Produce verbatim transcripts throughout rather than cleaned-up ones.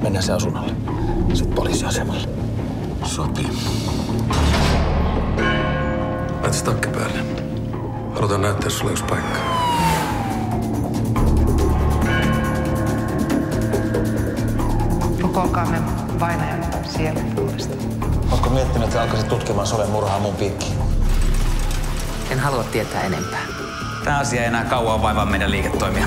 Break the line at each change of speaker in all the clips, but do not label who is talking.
Mennään se asunnolle. Sitten poliisiasemalle.
Sopii. Laitas takki päälle. Halutaan näyttää sulle yksi paikka.
Rukoilkaamme vainajan sielun puolesta.
Ootko miettinyt, että alkaisit tutkimaan Solen murhaa mun piikkiin?
En halua tietää enempää. Tämä asia ei enää kauan vaivaa meidän liiketoimia.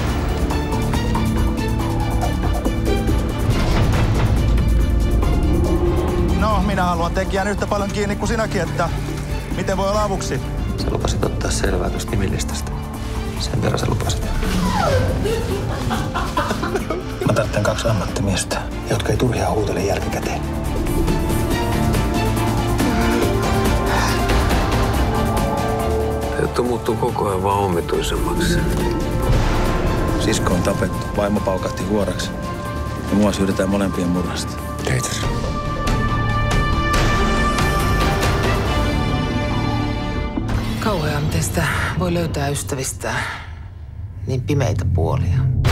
No, minä haluan tekijän yhtä paljon kiinni kuin sinäkin, että miten voi olla avuksi?
Sä lupasit ottaa selvää tuosta nimilistasta. Sen verran sä lupasit. Mä tarvitsen kaksi ammattimiestä, jotka ei turhia huutele jälkikäteen.
Juttu muuttuu koko ajan vaan omituisemmaksi.
Sisko on tapettu, vaimo paukahti huoraksi. Ja mua syydetään molempien murhasta.
Kiitos.
Kauheaa, miten sitä voi löytää ystävistään niin pimeitä puolia.